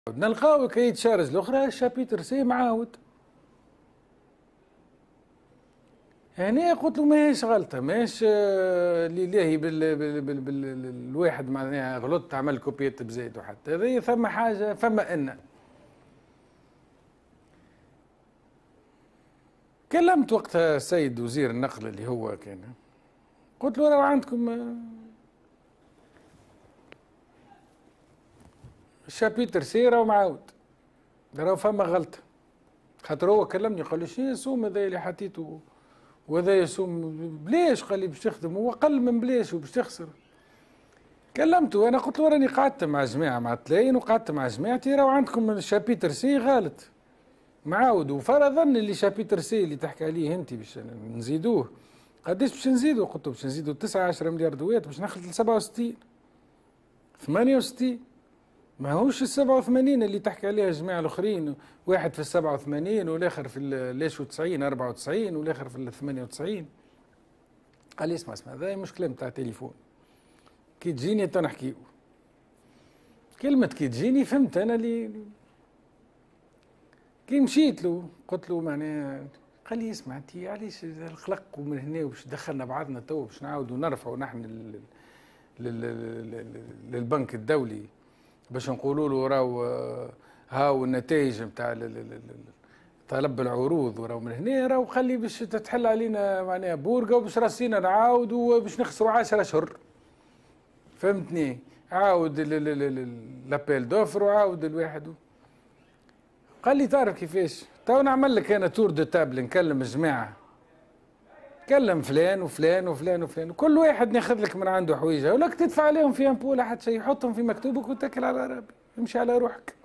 نلقاو كي تشارج الاخرى الشابيتر سي معاود. هنا قلت له ماهيش غلطه، ماهيش لله الواحد معناها غلطت عمل كوبيات بزيد وحتى هذه ثم حاجه فما ان كلمت وقتها السيد وزير النقل اللي هو كان، قلت له راه عندكم الشابيتر سي راهو معاود، راهو فما غلطه. خاطر هو كلمني قال لي شنو يسوم هذا اللي حطيته وهذا يسوم بلاش، قال لي باش تخدم هو اقل من بلاش وباش تخسر. كلمته انا قلت له راني قعدت مع جماعه مع تلاين وقعدت مع جماعتي راهو عندكم الشابيتر سي غلط معاود، وفرضا اللي شابيتر سي اللي تحكي عليه انت باش نزيدوه قداش باش نزيدوه؟ قلت له باش نزيدوه 9 10 مليار دوات باش نخلط ل 67 68، ماهوش ال 87 اللي تحكي عليها الجماعه الاخرين، واحد في ال 87 والاخر في ليش 90 94 والاخر في ال 98. قال لي اسمع هذا مشكله نتاع تليفون، كي تجيني انت نحكيو كلمه كي تجيني فهمت انا اللي كي مشيت له قلت له معناها، قال لي اسمع انت علاش القلق ومن هنا وباش دخلنا بعضنا تو باش نعاودوا نرفعوا نحن للبنك الدولي باش نقولوا له راهو هاو النتائج نتاع طلب العروض، وراهو من هنا راهو خلي باش تتحل علينا معناها بورقه وباش راسينا نعاود وباش نخسروا 10 اشهر. فهمتني؟ عاود لابيل دوفر وعاود الواحد. قال لي تعرف كيفاش؟ تو نعمل لك انا تور دو تابل، نكلم الجماعه، كلم فلان وفلان وفلان وفلان وكل واحد ناخذ لك من عنده حويجه ولك تدفع عليهم في امبول حتى شيء، يحطهم في مكتوبك وتكل على ربي، امشي على روحك.